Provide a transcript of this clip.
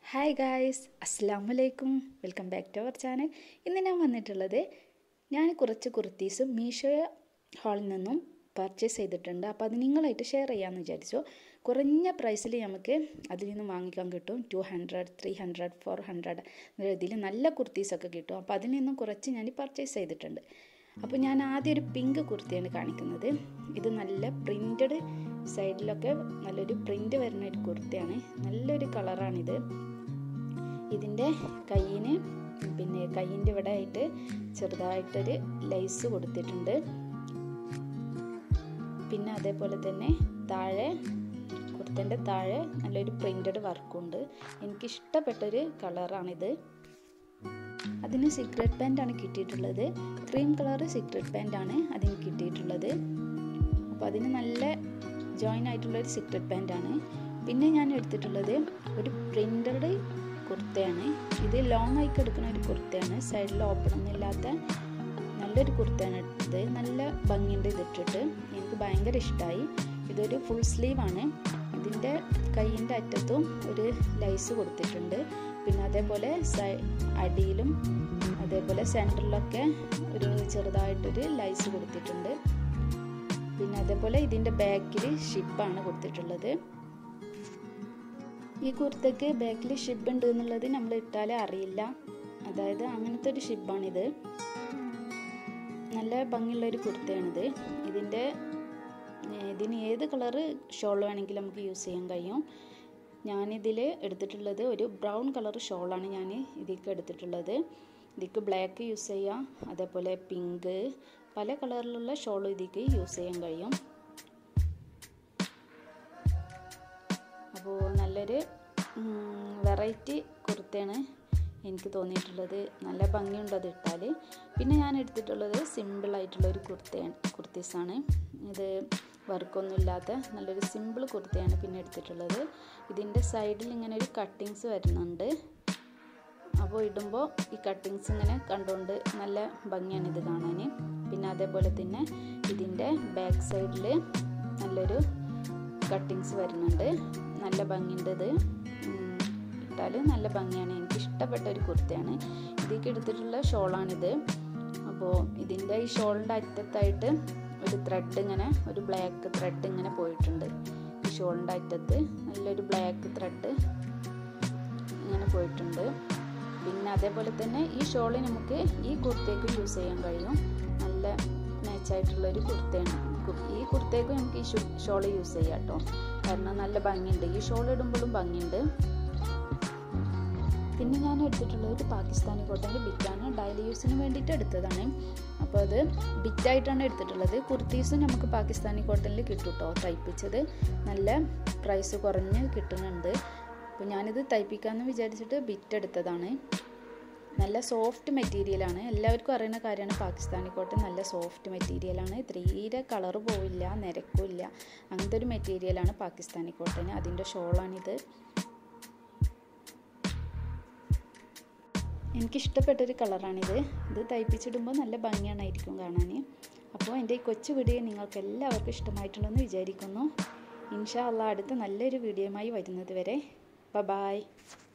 Hi guys, അസ്സലാമലൈക്കും. Welcome back to our channel. ഇന്ന് ഞാൻ വന്നിട്ടുള്ളത് ഞാൻ കുറച്ച് കുർത്തീസ് മീഷോ ഹാളിൽ നിന്നും പർച്ചേസ് ചെയ്തിട്ടുണ്ട്. അപ്പോൾ അത് നിങ്ങളായിട്ട് ഷെയർ ചെയ്യാമെന്ന് വിചാരിച്ചു. കുറഞ്ഞ പ്രൈസിൽ നമുക്ക് അതിൽ നിന്ന് വാങ്ങിക്കാൻ കിട്ടും. 200, 300, 400 ഇതിൽ നല്ല കുർത്തീസൊക്കെ കിട്ടും. അപ്പോൾ അതിൽ നിന്നും കുറച്ച് ഞാൻ പർച്ചേസ് ചെയ്തിട്ടുണ്ട്. അപ്പോൾ ഞാൻ ആദ്യം ഒരു പിങ്ക് കുർത്തിയാണ് കാണിക്കുന്നത്. ഇത് നല്ല പ്രിൻറ്റഡ്, സൈഡിലൊക്കെ നല്ലൊരു പ്രിൻ്റ് വരുന്ന ഒരു കുർത്തിയാണ്. നല്ലൊരു കളറാണിത്. ഇതിൻ്റെ കയ്യിന് കയ്യിൻ്റെ ഇവിടെ ആയിട്ട് ചെറുതായിട്ടൊരു ലൈസ് കൊടുത്തിട്ടുണ്ട്. പിന്നെ അതേപോലെ തന്നെ താഴെ കുർത്തൻ്റെ താഴെ നല്ലൊരു പ്രിൻറ്റഡ് വർക്കുണ്ട്. എനിക്കിഷ്ടപ്പെട്ടൊരു കളറാണിത്. അതിന് സീക്രട്ട് പാൻ്റാണ് കിട്ടിയിട്ടുള്ളത്. ക്രീം കളർ സീക്രട്ട് പാൻ്റാണ് അതിന് കിട്ടിയിട്ടുള്ളത്. അപ്പോൾ അതിന് നല്ല ജോയിൻ ആയിട്ടുള്ളൊരു സീക്രട്ട് പാൻ്റാണ്. പിന്നെ ഞാൻ എടുത്തിട്ടുള്ളത് ഒരു പ്രിൻ്റഡ് കുർത്തയാണ്. ഇത് ലോങ് ആയിക്ക് എടുക്കുന്ന ഒരു കുർത്തയാണ്. സൈഡിൽ ഓപ്പൺ ഒന്നും ഇല്ലാത്ത നല്ലൊരു കുർത്തയാണ് എടുത്തത്. നല്ല ഭംഗിയുണ്ട് ഇതിട്ടിട്ട്. എനിക്ക് ഭയങ്കര ഇഷ്ടമായി. ഇതൊരു ഫുൾ സ്ലീവാണ്. ഇതിൻ്റെ കയ്യിൻ്റെ അറ്റത്തും ഒരു ലൈസ് കൊടുത്തിട്ടുണ്ട്. പിന്നെ അതേപോലെ അടിയിലും അതേപോലെ സെൻറ്ററിലൊക്കെ ഒരു ചെറുതായിട്ടൊരു ലൈസ് കൊടുത്തിട്ടുണ്ട്. പിന്നെ അതേപോലെ ഇതിൻ്റെ ബാക്കിൽ ഷിപ്പാണ് കൊടുത്തിട്ടുള്ളത്. ഈ കുർത്തയ്ക്ക് ബാക്കിൽ ഷിപ്പ് ഉണ്ട് എന്നുള്ളത് നമ്മൾ ഇട്ടാലേ അറിയില്ല. അതായത് അങ്ങനത്തെ ഒരു ഷിപ്പാണിത്. നല്ല ഭംഗിയുള്ളൊരു കുർത്തയാണിത്. ഇതിന് ഏത് കളറ് ഷോൾ വേണമെങ്കിലും നമുക്ക് യൂസ് ചെയ്യാൻ കഴിയും. ഞാനിതിൽ എടുത്തിട്ടുള്ളത് ഒരു ബ്രൗൺ കളർ ഷോളാണ് ഞാൻ ഇതിലേക്ക് എടുത്തിട്ടുള്ളത്. ഇതിലേക്ക് ബ്ലാക്ക് യൂസ് ചെയ്യാം, അതേപോലെ പിങ്ക്, പല കളറിലുള്ള ഷോളും ഇതിലേക്ക് യൂസ് ചെയ്യാൻ കഴിയും. അപ്പോൾ നല്ലൊരു വെറൈറ്റി കുർത്തയാണ് എനിക്ക് തോന്നിയിട്ടുള്ളത്. നല്ല ഭംഗിയുണ്ട് അത് ഇട്ടാൽ. പിന്നെ ഞാൻ എടുത്തിട്ടുള്ളത് സിമ്പിളായിട്ടുള്ളൊരു കുർത്തീസാണ്. ഇത് വർക്കൊന്നുമില്ലാത്ത നല്ലൊരു സിമ്പിൾ കുർത്തയാണ് പിന്നെ എടുത്തിട്ടുള്ളത്. ഇതിൻ്റെ സൈഡിൽ ഇങ്ങനെ ഒരു കട്ടിങ്സ് വരുന്നുണ്ട്. അപ്പോൾ ഇടുമ്പോൾ ഈ കട്ടിങ്സ് ഇങ്ങനെ കണ്ടുകൊണ്ട് നല്ല ഭംഗിയാണ് ഇത് കാണാൻ. പിന്നെ അതേപോലെ തന്നെ ഇതിൻ്റെ ബാക്ക് സൈഡിൽ നല്ലൊരു കട്ടിങ്സ് വരുന്നുണ്ട്. നല്ല ഭംഗിയുണ്ട്. ഇത് ഇട്ടാൽ നല്ല ഭംഗിയാണ്. എനിക്ക് ഇഷ്ടപ്പെട്ട ഒരു കുർത്തയാണ്. ഇതിലേക്ക് എടുത്തിട്ടുള്ള ഷോളാണിത്. അപ്പോൾ ഇതിൻ്റെ ഈ ഷോളിൻ്റെ അറ്റത്തായിട്ട് ഒരു ത്രെഡ് ഇങ്ങനെ ഒരു ബ്ലാക്ക് ത്രെഡ് ഇങ്ങനെ പോയിട്ടുണ്ട്. ഈ ഷോളിൻ്റെ അറ്റത്ത് നല്ലൊരു ബ്ലാക്ക് ത്രെഡ് ഇങ്ങനെ പോയിട്ടുണ്ട്. പിന്നെ അതേപോലെ തന്നെ ഈ ഷോൾ നമുക്ക് ഈ കുർത്തയ്ക്ക് യൂസ് ചെയ്യാൻ കഴിയും. നല്ല മാച്ചായിട്ടുള്ളൊരു കുർത്തയാണ്. ഈ കുർത്തയ്ക്ക് നമുക്ക് ഈ ഷോൾ യൂസ് ചെയ്യാം കേട്ടോ. കാരണം നല്ല ഭംഗിയുണ്ട്. ഈ ഷോൾ ഇടുമ്പോഴും ഭംഗിയുണ്ട്. പിന്നെ ഞാൻ എടുത്തിട്ടുള്ളത് ഒരു പാകിസ്ഥാനി കോട്ടൻ്റെ ബിറ്റാണ്. ഡെയിലി യൂസിന് വേണ്ടിയിട്ട് എടുത്തതാണ്. അപ്പോൾ അത് ബിറ്റായിട്ടാണ് എടുത്തിട്ടുള്ളത്. കുർത്തീസും നമുക്ക് പാകിസ്ഥാനി കോട്ടണിൽ കിട്ടും കേട്ടോ. തയ്പ്പിച്ചത് നല്ല പ്രൈസ് കുറഞ്ഞ് കിട്ടുന്നുണ്ട്. അപ്പോൾ ഞാനിത് തയ്പ്പിക്കാമെന്ന് വിചാരിച്ചിട്ട് ബിറ്റ് എടുത്തതാണ്. നല്ല സോഫ്റ്റ് മെറ്റീരിയലാണ്. എല്ലാവർക്കും അറിയുന്ന കാര്യമാണ് പാകിസ്ഥാനി കോട്ടൺ നല്ല സോഫ്റ്റ് മെറ്റീരിയലാണ്. തീരെ കളറ് പോവില്ല, നിരക്കില്ല. അങ്ങനത്തെ ഒരു മെറ്റീരിയലാണ് പാകിസ്ഥാനി കോട്ടൺ. അതിൻ്റെ ഷോളാണിത്. എനിക്കിഷ്ടപ്പെട്ടൊരു കളറാണിത്. ഇത് തയ്പ്പിച്ചിടുമ്പോൾ നല്ല ഭംഗിയാണായിരിക്കും കാണാൻ. അപ്പോൾ എൻ്റെ ഈ കൊച്ചു വീഡിയോ നിങ്ങൾക്ക് എല്ലാവർക്കും ഇഷ്ടമായിട്ടുണ്ടെന്ന് വിചാരിക്കുന്നു. ഇൻഷാ അള്ളാ അടുത്ത നല്ലൊരു വീഡിയോയുമായി വരുന്നത് വരെ ബൈ.